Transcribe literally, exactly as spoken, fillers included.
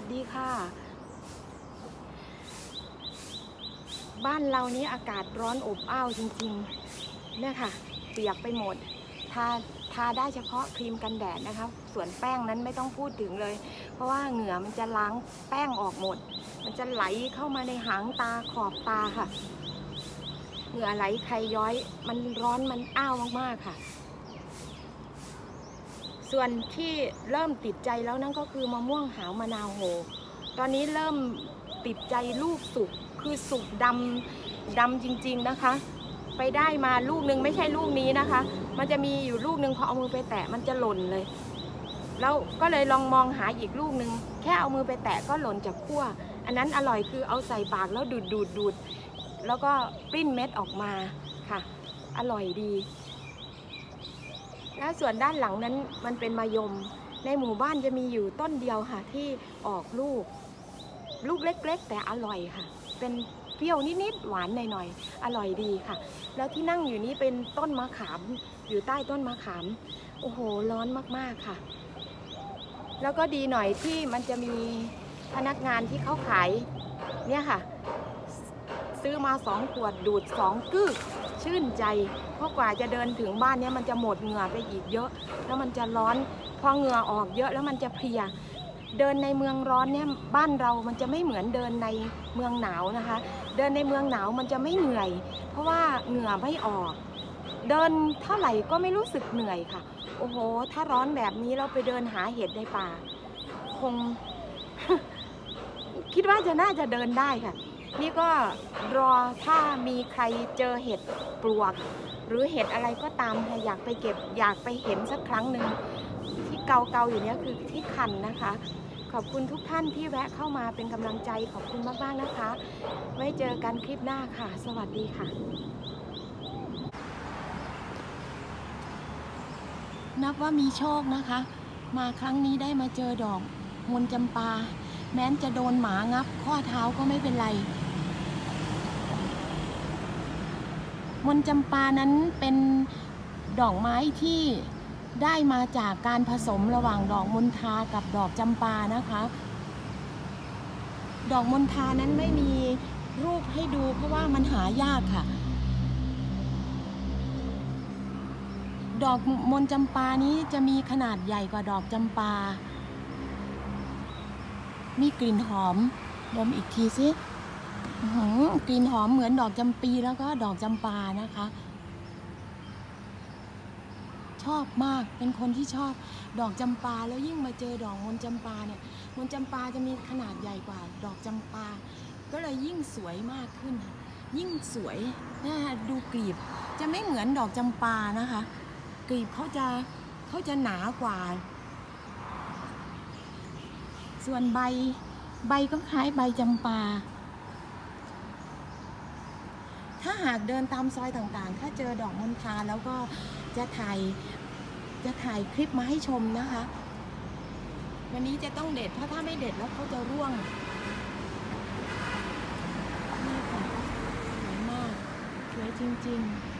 สดีค่ะบ้านเรานี้อากาศร้อนอบอ้าวจริงๆเนี่ยค่ะเปียกไปหมดทาทาได้เฉพาะครีมกันแดดนะคะส่วนแป้งนั้นไม่ต้องพูดถึงเลยเพราะว่าเหงื่อมันจะล้างแป้งออกหมดมันจะไหลเข้ามาในหางตาขอบตาค่ะเหงื่อไหลใครย้อยมันร้อนมันอ้าวมากๆค่ะส่วนที่เริ่มติดใจแล้วนั่นก็คือมะม่วงหาวมะนาวโหตอนนี้เริ่มติดใจลูกสุกคือสุกดำดำจริงๆนะคะไปได้มาลูกนึงไม่ใช่ลูกนี้นะคะมันจะมีอยู่ลูกนึงพอเอามือไปแตะมันจะหล่นเลยแล้วก็เลยลองมองหาอีกลูกนึงแค่เอามือไปแตะก็หล่นจากขั้วอันนั้นอร่อยคือเอาใส่ปากแล้วดูดดูดดูดแล้วก็ปริ้นเม็ดออกมาค่ะอร่อยดีแล้วส่วนด้านหลังนั้นมันเป็นมะยมในหมู่บ้านจะมีอยู่ต้นเดียวค่ะที่ออกลูกลูกเล็กๆแต่อร่อยค่ะเป็นเปรี้ยวนิดๆหวานหน่อยๆอร่อยดีค่ะแล้วที่นั่งอยู่นี้เป็นต้นมะขามอยู่ใต้ต้นมะขามโอ้โหร้อนมากๆค่ะแล้วก็ดีหน่อยที่มันจะมีพนักงานที่เขาขายเนี่ยค่ะซื้อมาสองขวดดูดสองกึกชื่นใจเพราะกว่าจะเดินถึงบ้านเนี่ยมันจะหมดเหงื่อไปอีกเยอะแล้วมันจะร้อนพอเหงื่อออกเยอะแล้วมันจะเพลียเดินในเมืองร้อนเนี่ยบ้านเรามันจะไม่เหมือนเดินในเมืองหนาวนะคะเดินในเมืองหนาวมันจะไม่เหนื่อยเพราะว่าเหงื่อไม่ออกเดินเท่าไหร่ก็ไม่รู้สึกเหนื่อยค่ะโอ้โหถ้าร้อนแบบนี้เราไปเดินหาเห็ดในป่าคง คิดว่าจะน่าจะเดินได้ค่ะนี่ก็รอถ้ามีใครเจอเห็ดปลวกหรือเห็ดอะไรก็ตามค่ะอยากไปเก็บอยากไปเห็นสักครั้งหนึ่งที่เกาๆอยู่เนี้ยคือที่คันนะคะขอบคุณทุกท่านที่แวะเข้ามาเป็นกำลังใจขอบคุณมากๆนะคะไว้เจอกันคลิปหน้าค่ะสวัสดีค่ะนับว่ามีโชคนะคะมาครั้งนี้ได้มาเจอดอกมนจำปาแม้นจะโดนหมางับข้อเท้าก็ไม่เป็นไรมนจำปานั้นเป็นดอกไม้ที่ได้มาจากการผสมระหว่างดอกมณฑากับดอกจำปานะคะดอกมณฑานั้นไม่มีรูปให้ดูเพราะว่ามันหายากค่ะดอกมนจำปานี้จะมีขนาดใหญ่กว่าดอกจำปามีกลิ่นหอมดมอีกทีสิกลิ่นหอมเหมือนดอกจำปีแล้วก็ดอกจำปานะคะชอบมากเป็นคนที่ชอบดอกจำปาแล้วยิ่งมาเจอดอกมนจำปาเนี่ยมนจำปาจะมีขนาดใหญ่กว่าดอกจำปาก็เลยยิ่งสวยมากขึ้นยิ่งสวยนะคะดูกลีบจะไม่เหมือนดอกจำปานะคะกลีบเขาจะเขาจะหนากว่าส่วนใบใบก็คล้ายใบจำปาถ้าหากเดินตามซอยต่างๆถ้าเจอดอกมณฑาแล้วก็จะถ่ายจะถ่ายคลิปมาให้ชมนะคะวันนี้จะต้องเด็ดเพราะถ้าไม่เด็ดแล้วเขาจะร่วงนี่ค่ะสวยมากสวยจริงๆ